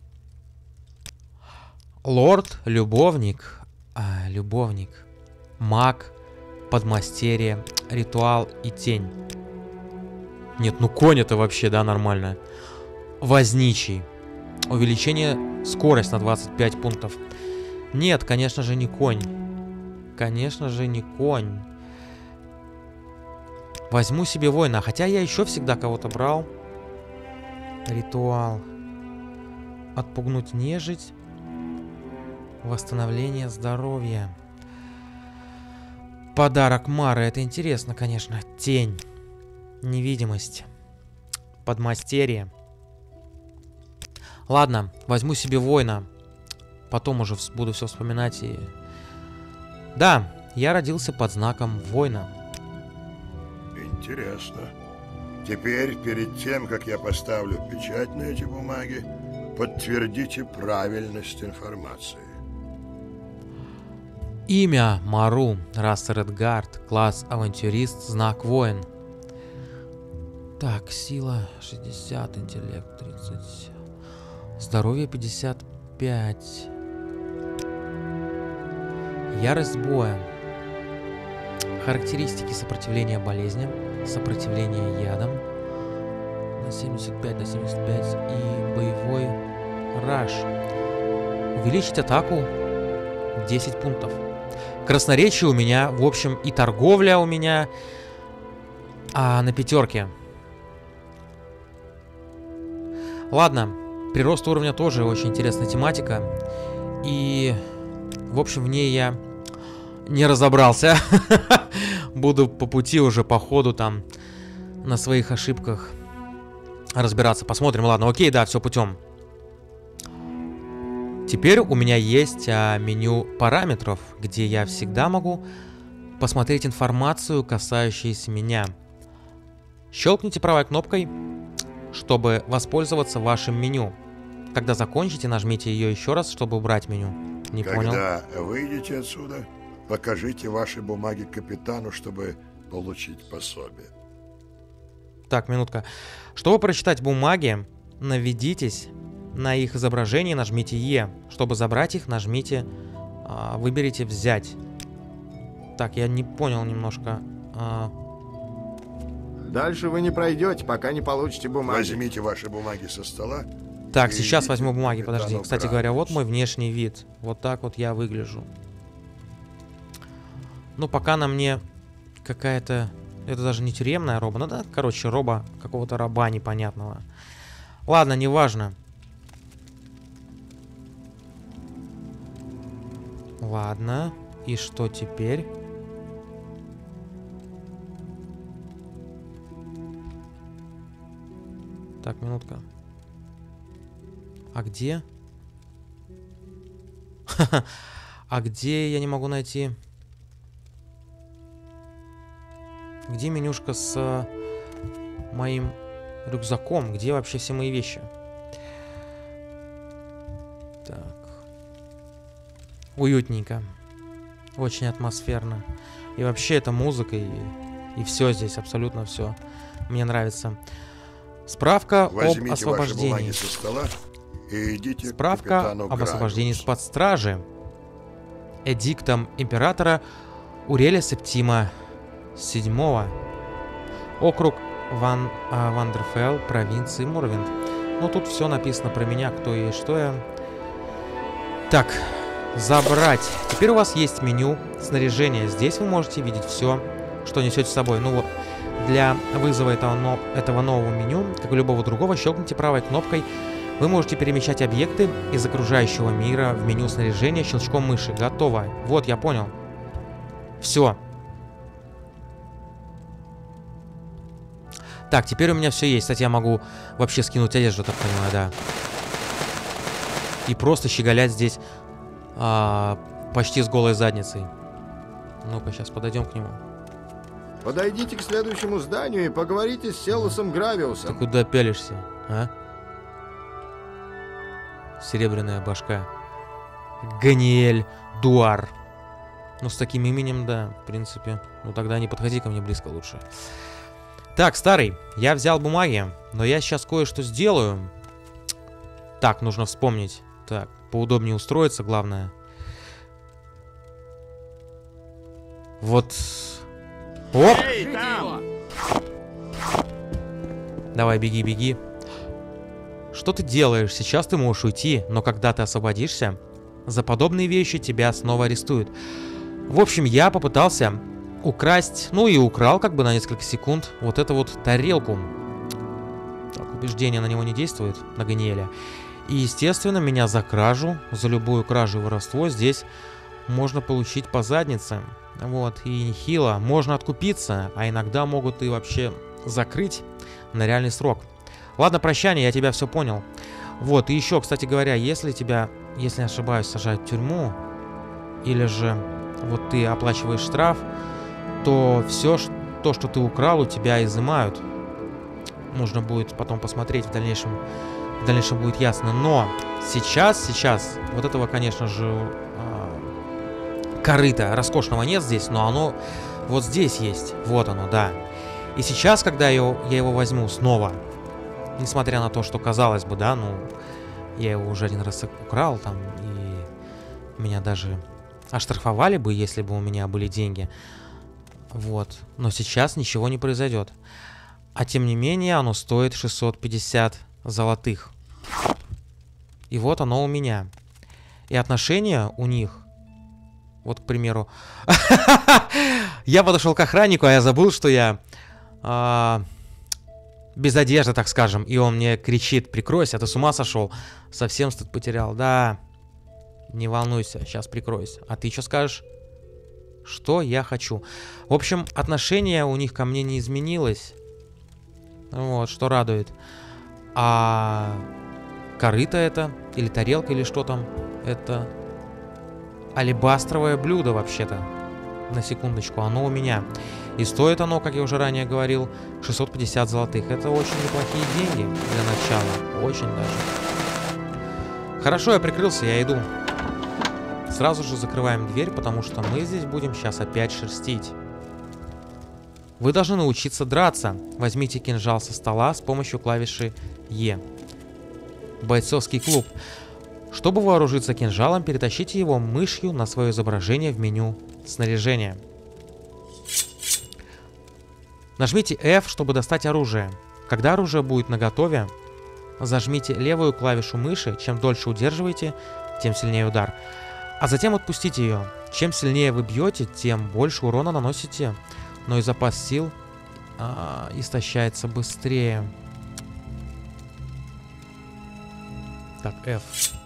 Лорд, любовник, а, любовник, маг, подмастерье, ритуал и тень. Нет, ну конь это вообще, да, нормально. Возничий. Увеличение скорость на двадцать пять пунктов. Нет, конечно же не конь. Конечно же не конь. Возьму себе воина, хотя я еще всегда кого-то брал. Ритуал. Отпугнуть нежить. Восстановление здоровья. Подарок Мары. Это интересно, конечно. Тень. Невидимость. Подмастерье. Ладно, возьму себе воина. Потом уже буду все вспоминать и... Да, я родился под знаком воина. Интересно. Теперь, перед тем, как я поставлю печать на эти бумаги, подтвердите правильность информации. Имя Мару, раса Редгард, класс авантюрист, знак воин. Так, сила шестьдесят, интеллект тридцать, здоровье пятьдесят пять, ярость боя, характеристики: сопротивление болезням, сопротивление ядам на семьдесят пять, на семьдесят пять и боевой раш. Увеличить атаку десять пунктов. Красноречие у меня, в общем, и торговля у меня а, на пятерке. Ладно, прирост уровня тоже очень интересная тематика. И, в общем, в ней я не разобрался. Буду по пути уже, по ходу там, на своих ошибках разбираться. Посмотрим, ладно, окей, да, все путем. Теперь у меня есть а, меню параметров, где я всегда могу посмотреть информацию, касающуюся меня. Щелкните правой кнопкой, чтобы воспользоваться вашим меню. Когда закончите, нажмите ее еще раз, чтобы убрать меню. Не понял. Когда выйдете отсюда, покажите ваши бумаги капитану, чтобы получить пособие. Так, минутка. Чтобы прочитать бумаги, наведитесь на их изображение, нажмите Е. Чтобы забрать их, нажмите, а, выберите «Взять». Так, я не понял немножко. А... Дальше вы не пройдете, пока не получите бумаги. Возьмите ваши бумаги со стола. Так, сейчас возьму бумаги, подожди. Кстати говоря, вот мой внешний вид. Вот так вот я выгляжу. Ну, пока на мне какая-то... Это даже не тюремная роба. Ну да, короче, роба какого-то раба непонятного. Ладно, неважно. Ладно. И что теперь? Так, минутка. А где? А где я не могу найти? Где менюшка с э, моим рюкзаком? Где вообще все мои вещи? Так. Уютненько. Очень атмосферно. И вообще эта музыка, и, и все здесь, абсолютно все. Мне нравится. Справка Возьмите об освобождении. ваши бумаги со стола и идите Справка к капитану об освобождении Гравиусу. из-под стражи. Эдиктом императора Уреля Септима седьмого. Округ Ван, а, Вандерфелл, провинции Морвинд. Ну, тут все написано про меня, кто я и что я. Так, забрать. Теперь у вас есть меню снаряжения. Здесь вы можете видеть все, что несете с собой. Ну вот, для вызова этого, но, этого нового меню, как и любого другого, щелкните правой кнопкой. Вы можете перемещать объекты из окружающего мира в меню снаряжения щелчком мыши. Готово. Вот, я понял. Все. Так, теперь у меня все есть. Кстати, я могу вообще скинуть одежду, так понимаю, да. И просто щеголять здесь а, почти с голой задницей. Ну-ка, сейчас подойдем к нему. Подойдите к следующему зданию и поговорите с Селусом Гравиусом. Ты куда пялишься, а? Серебряная башка. Ганиэль Дуар. Ну, с таким именем, да, в принципе. Ну, тогда не подходи ко мне близко лучше. Так, старый, я взял бумаги, но я сейчас кое-что сделаю. Так, нужно вспомнить. Так, поудобнее устроиться, главное. Вот. Оп! Эй, там! Давай, беги, беги. Что ты делаешь? Сейчас ты можешь уйти, но когда ты освободишься, за подобные вещи тебя снова арестуют. В общем, я попытался украсть, ну и украл как бы на несколько секунд вот эту вот тарелку. Так, убеждение на него не действует, на Ганиэля. И, естественно, меня за кражу, за любую кражу и воровство здесь можно получить по заднице. Вот, и нехило. Можно откупиться, а иногда могут и вообще закрыть на реальный срок. Ладно, прощание, я тебя все понял. Вот, и еще, кстати говоря, если тебя, если не ошибаюсь, сажают в тюрьму, или же вот ты оплачиваешь штраф, то все, то, что ты украл, у тебя изымают. Нужно будет потом посмотреть в дальнейшем. В дальнейшем будет ясно. Но сейчас, сейчас, вот этого, конечно же, э, корыта роскошного нет здесь, но оно вот здесь есть. Вот оно, да. И сейчас, когда я, я его возьму снова, несмотря на то, что казалось бы, да, ну, я его уже один раз украл там, и меня даже оштрафовали бы, если бы у меня были деньги. Вот. Но сейчас ничего не произойдет. А тем не менее, оно стоит шестьсот пятьдесят золотых. И вот оно у меня. И отношения у них... Вот, к примеру... Я подошел к охраннику, а я забыл, что я... без одежды, так скажем. И он мне кричит: прикройся, ты с ума сошел. Совсем стыд потерял. Да, не волнуйся, сейчас прикроюсь. А ты что скажешь? Что я хочу? В общем, отношение у них ко мне не изменилось. Вот, что радует. А корыто это, или тарелка, или что там, это алебастровое блюдо вообще-то. На секундочку, оно у меня. И стоит оно, как я уже ранее говорил, шестьсот пятьдесят золотых. Это очень неплохие деньги для начала. Очень даже. Хорошо, я прикрылся, я иду. Сразу же закрываем дверь, потому что мы здесь будем сейчас опять шерстить. Вы должны научиться драться. Возьмите кинжал со стола с помощью клавиши Е. Бойцовский клуб. Чтобы вооружиться кинжалом, перетащите его мышью на свое изображение в меню снаряжения. Нажмите F, чтобы достать оружие. Когда оружие будет наготове, зажмите левую клавишу мыши. Чем дольше удерживаете, тем сильнее удар. А затем отпустите ее. Чем сильнее вы бьете, тем больше урона наносите. Но и запас сил а, истощается быстрее. Так, F.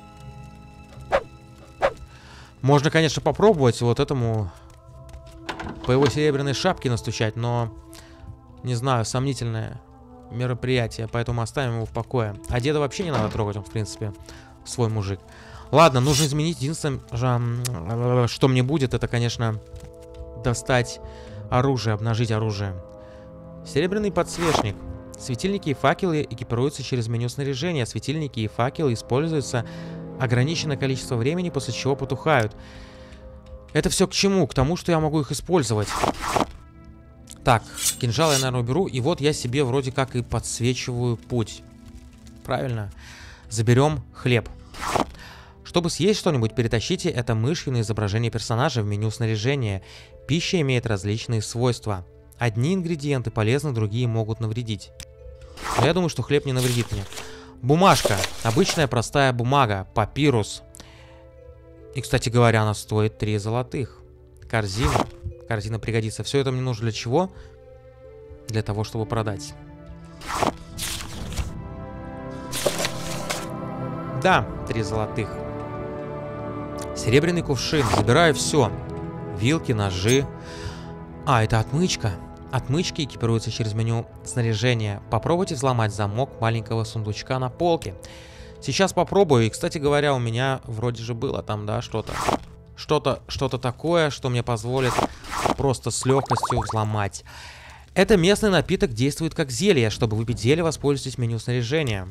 Можно, конечно, попробовать вот этому по его серебряной шапке настучать, но, не знаю, сомнительное мероприятие, поэтому оставим его в покое. А деда вообще не надо трогать, он, в принципе, свой мужик. Ладно, нужно изменить. Единственное, что мне будет, это, конечно, достать оружие, обнажить оружие. Серебряный подсвечник. Светильники и факелы экипируются через меню снаряжения. Светильники и факелы используются ограниченное количество времени, после чего потухают. Это все к чему? К тому, что я могу их использовать. Так, кинжал я, наверное, уберу. И вот я себе вроде как и подсвечиваю путь. Правильно. Заберем хлеб. Чтобы съесть что-нибудь, перетащите это мышью на изображение персонажа в меню снаряжения. Пища имеет различные свойства. Одни ингредиенты полезны, другие могут навредить. Но я думаю, что хлеб не навредит мне. Бумажка. Обычная простая бумага. Папирус. И, кстати говоря, она стоит три золотых. Корзина. Корзина пригодится. Все это мне нужно для чего? Для того, чтобы продать. Да, три золотых. Серебряный кувшин. Забираю все. Вилки, ножи. А, это отмычка. Отмычки экипируются через меню снаряжения. Попробуйте взломать замок маленького сундучка на полке. Сейчас попробую. И, кстати говоря, у меня вроде же было там, да, что-то. Что-то, что-то такое, что мне позволит просто с легкостью взломать. Это местный напиток, действует как зелье. Чтобы выпить зелье, воспользуйтесь меню снаряжения.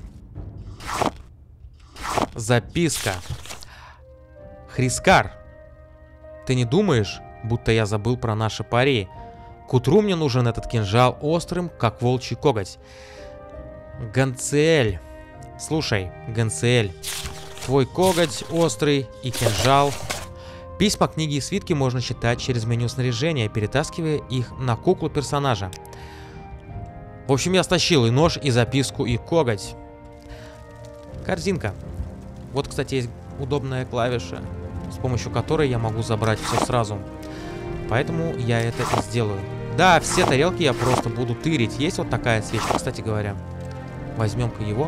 Записка. Хрискар. Ты не думаешь, будто я забыл про наши пари? К утру мне нужен этот кинжал острым, как волчий коготь. Ганциэль. Слушай, Ганциэль. Твой коготь острый и кинжал. Письма, книги и свитки можно читать через меню снаряжения, перетаскивая их на куклу персонажа. В общем, я стащил и нож, и записку, и коготь. Корзинка. Вот, кстати, есть удобная клавиша, с помощью которой я могу забрать все сразу. Поэтому я это и сделаю. Да, все тарелки я просто буду тырить. Есть вот такая свечка, кстати говоря. Возьмем-ка его.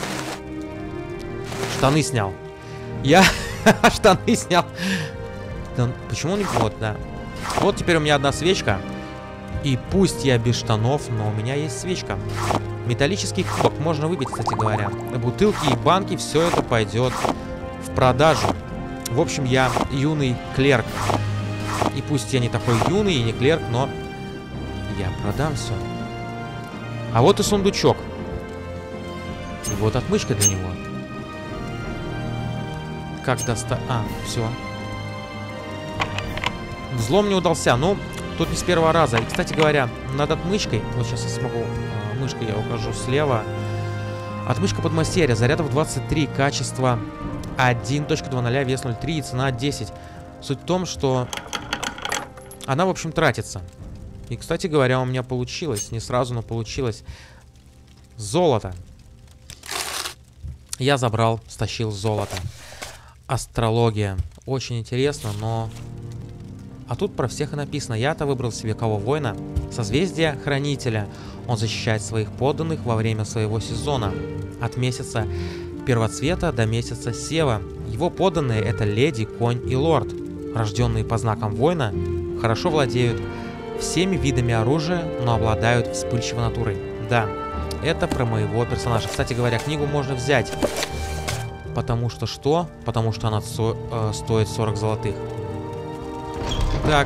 Штаны снял. Я штаны снял. Да, почему не... Вот, да. Вот теперь у меня одна свечка. И пусть я без штанов, но у меня есть свечка. Металлический кубок можно выбить, кстати говоря. Бутылки и банки, все это пойдет в продажу. В общем, я юный клерк. И пусть я не такой юный и не клерк, но я продам все. А вот и сундучок. И вот отмычка для него. Как достать... А, все. Взлом не удался. Ну, тут не с первого раза. И, кстати говоря, над отмычкой... Вот сейчас я смогу... Мышкой я укажу слева. Отмычка подмастерья. Зарядов двадцать три. Качество один точка два ноль. Вес ноль три. И цена десять. Суть в том, что... Она, в общем, тратится. И, кстати говоря, у меня получилось. Не сразу, но получилось. Золото. Я забрал, стащил золото. Астрология. Очень интересно, но... А тут про всех и написано. Я-то выбрал себе кого? Воина. Созвездие Хранителя. Он защищает своих подданных во время своего сезона. От месяца Первоцвета до месяца Сева. Его подданные — это леди, конь и лорд. Рожденные по знакам воина хорошо владеют всеми видами оружия, но обладают вспыльчивой натурой. Да, это про моего персонажа. Кстати говоря, книгу можно взять. Потому что что? Потому что она со э, стоит сорок золотых. Так.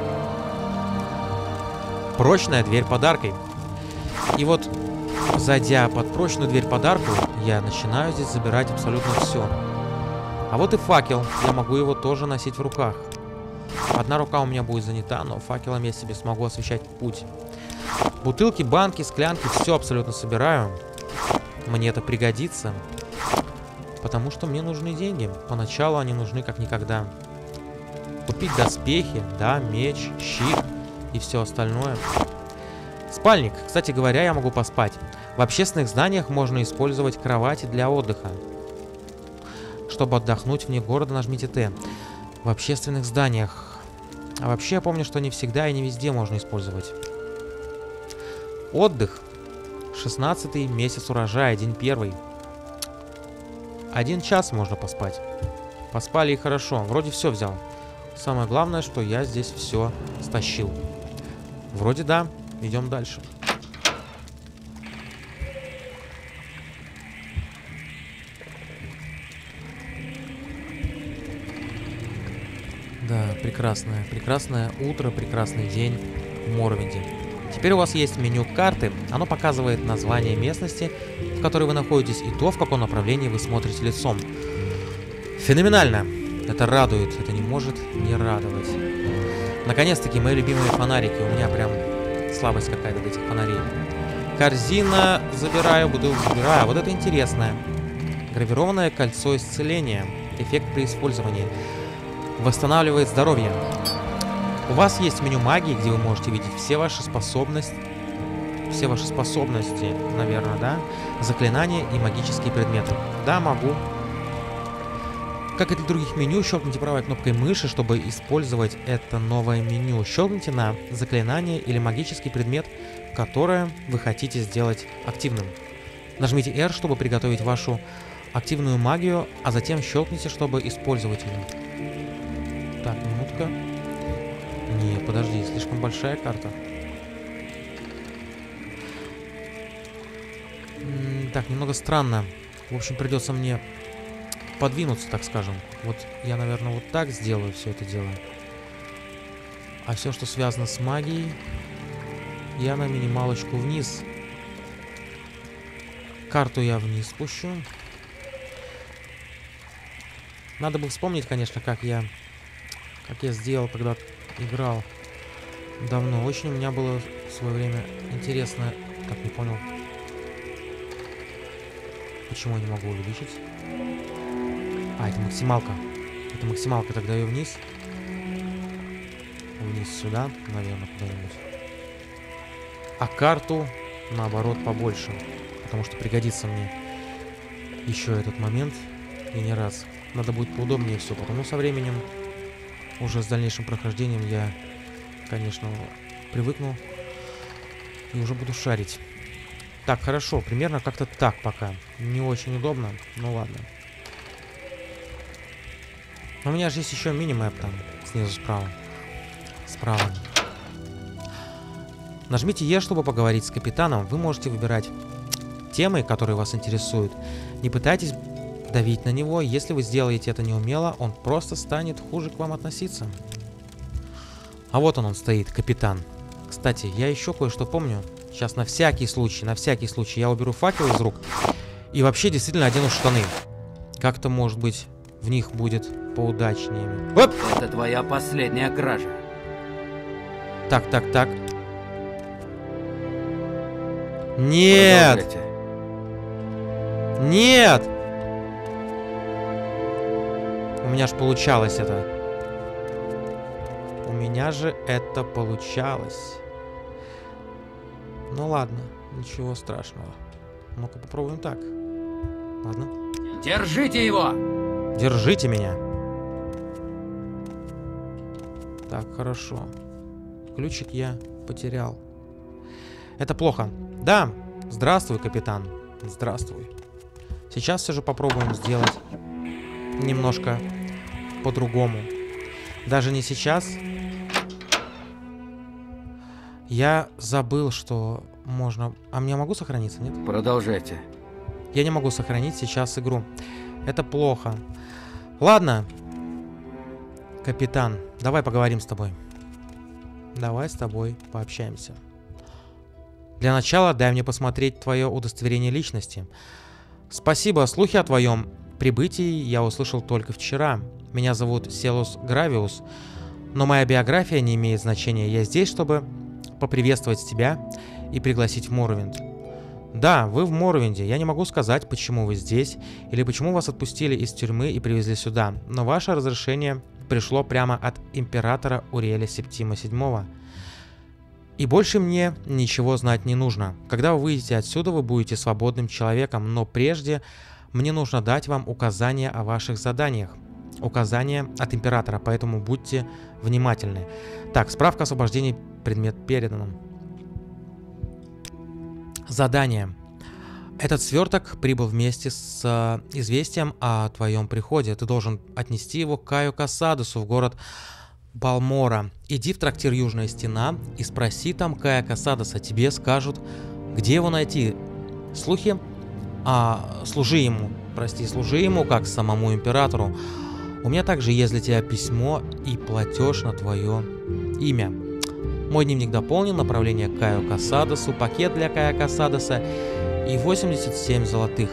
Прочная дверь подаркой. И вот, зайдя под прочную дверь подарку, я начинаю здесь забирать абсолютно все. А вот и факел. Я могу его тоже носить в руках. Одна рука у меня будет занята, но факелом я себе смогу освещать путь. Бутылки, банки, склянки, все абсолютно собираю. Мне это пригодится. Потому что мне нужны деньги. Поначалу они нужны как никогда. Купить доспехи, да, меч, щит и все остальное. Спальник. Кстати говоря, я могу поспать. В общественных зданиях можно использовать кровати для отдыха. Чтобы отдохнуть вне города, нажмите Т. В общественных зданиях. А вообще, я помню, что не всегда и не везде можно использовать. Отдых. шестнадцатый месяц урожая, день первый. Один час можно поспать. Поспали и хорошо. Вроде все взял. Самое главное, что я здесь все стащил. Вроде да. Идем дальше. Да, прекрасное, прекрасное утро, прекрасный день в Морровинде. Теперь у вас есть меню карты. Оно показывает название местности, в которой вы находитесь, и то, в каком направлении вы смотрите лицом. Феноменально! Это радует, это не может не радовать. Наконец-таки мои любимые фонарики. У меня прям слабость какая-то до этих фонарей. Корзина забираю, бутылку забираю. Вот это интересное. Гравированное кольцо исцеления. Эффект при использовании. Восстанавливает здоровье. У вас есть меню магии, где вы можете видеть все ваши способности. Все ваши способности, наверное, да? Заклинания и магические предметы. Да, могу. Как и для других меню, щелкните правой кнопкой мыши, чтобы использовать это новое меню. Щелкните на заклинание или магический предмет, которое вы хотите сделать активным. Нажмите R, чтобы приготовить вашу активную магию, а затем щелкните, чтобы использовать ее. Так, минутка. Не, подожди, слишком большая карта. М-м, так, немного странно. В общем, придется мне подвинуться, так скажем. Вот я, наверное, вот так сделаю все это дело. А все, что связано с магией, я на минималочку вниз. Карту я вниз спущу. Надо бы вспомнить, конечно, как я как я сделал, когда играл давно. Очень у меня было в свое время интересно. Так, не понял. Почему я не могу увеличить? А, это максималка. Это максималка, тогда ее вниз. Вниз сюда, наверное, куда-нибудь. А карту, наоборот, побольше. Потому что пригодится мне еще этот момент. И не раз. Надо будет поудобнее все. Потому со временем, уже с дальнейшим прохождением, я, конечно, привыкну. И уже буду шарить. Так, хорошо. Примерно как-то так пока. Не очень удобно. Ну ладно. Но у меня же есть еще мини-мэп там, снизу справа. Справа. Нажмите E, чтобы поговорить с капитаном. Вы можете выбирать темы, которые вас интересуют. Не пытайтесь давить на него. Если вы сделаете это неумело, он просто станет хуже к вам относиться. А вот он, он стоит, капитан. Кстати, я еще кое-что помню. Сейчас на всякий случай, на всякий случай я уберу факел из рук. И вообще действительно одену штаны. Как-то, может быть, в них будет поудачнее. Оп! Это твоя последняя кража. Так, так, так. Нет! Продолжайте. Нет! У меня же получалось это. У меня же это получалось. Ну ладно, ничего страшного. Ну-ка попробуем так. Ладно. Держите его! Держите меня. Так, хорошо. Ключик я потерял. Это плохо. Да, здравствуй, капитан. Здравствуй. Сейчас все же попробуем сделать немножко по-другому. Даже не сейчас. Я забыл, что можно... А мне могу сохраниться, нет? Продолжайте. Я не могу сохранить сейчас игру. Это плохо. Ладно. Капитан, давай поговорим с тобой. Давай с тобой пообщаемся. Для начала дай мне посмотреть твое удостоверение личности. Спасибо, слухи о твоем прибытии я услышал только вчера. Меня зовут Селус Гравиус, но моя биография не имеет значения. Я здесь, чтобы поприветствовать тебя и пригласить в Морровинд. Да, вы в Морровинде. Я не могу сказать, почему вы здесь, или почему вас отпустили из тюрьмы и привезли сюда, но ваше разрешение пришло прямо от императора Уриэля Септима седьмого. И больше мне ничего знать не нужно. Когда вы выйдете отсюда, вы будете свободным человеком, но прежде мне нужно дать вам указания о ваших заданиях. Указания от императора, поэтому будьте внимательны. Так, справка о освобождении, предмет передан. Задание. Этот сверток прибыл вместе с э, известием о твоем приходе. Ты должен отнести его к Каю Кассадусу в город Балмора. Иди в трактир Южная Стена и спроси там Кая Кассадуса. Тебе скажут, где его найти. Слухи? А, служи ему. Прости, служи ему, как самому императору. У меня также есть для тебя письмо и платеж на твое имя. Мой дневник дополнен, направление к Каю Касадосу, пакет для Кая Касадоса и восемьдесят семь золотых.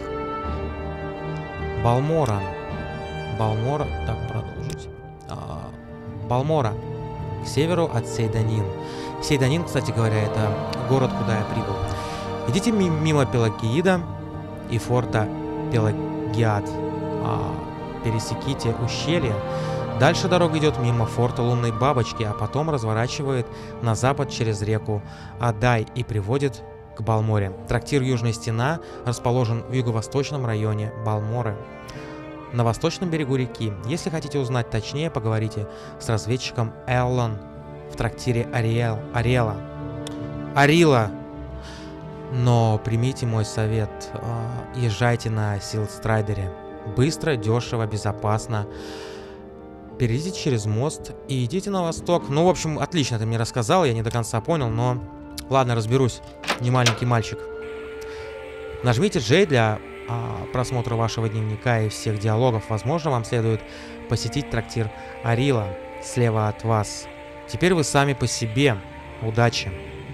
Балмора. Балмора, так, продолжить. А, Балмора, к северу от Сейданин. Сейданин, кстати говоря, это город, куда я прибыл. Идите мимо Пелагеида и форта Пелагиад. А, пересеките ущелье. Дальше дорога идет мимо форта Лунной Бабочки, а потом разворачивает на запад через реку Адай и приводит к Балморе. Трактир «Южная стена» расположен в юго-восточном районе Балморы, на восточном берегу реки. Если хотите узнать точнее, поговорите с разведчиком Эллон в трактире Ариэл, Ариэла. Арила. Но примите мой совет. Езжайте на Силстрайдере. Быстро, дешево, безопасно. Перейдите через мост и идите на восток. Ну, в общем, отлично ты мне рассказал, я не до конца понял, но... Ладно, разберусь. Не маленький мальчик. Нажмите J для а, просмотра вашего дневника и всех диалогов. Возможно, вам следует посетить трактир Арила слева от вас. Теперь вы сами по себе. Удачи.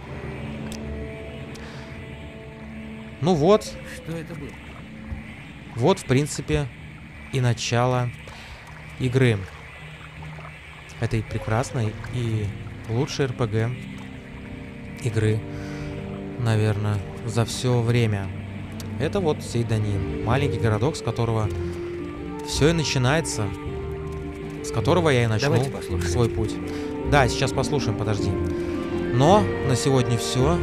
Ну вот. Что это было? Вот, в принципе, и начало игры. Этой прекрасной и лучшей эр пэ гэ игры, наверное, за все время. Это вот Сейданин, маленький городок, с которого все и начинается, с которого я и начну свой путь. Да, сейчас послушаем, подожди. Но на сегодня все.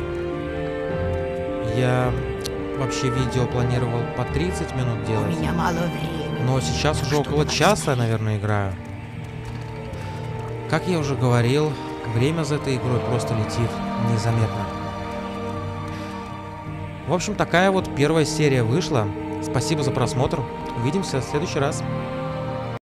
Я вообще видео планировал по тридцать минут делать. У меня мало времени. Но сейчас уже около часа, наверное, играю. Как я уже говорил, время за этой игрой просто летит незаметно. В общем, такая вот первая серия вышла. Спасибо за просмотр. Увидимся в следующий раз.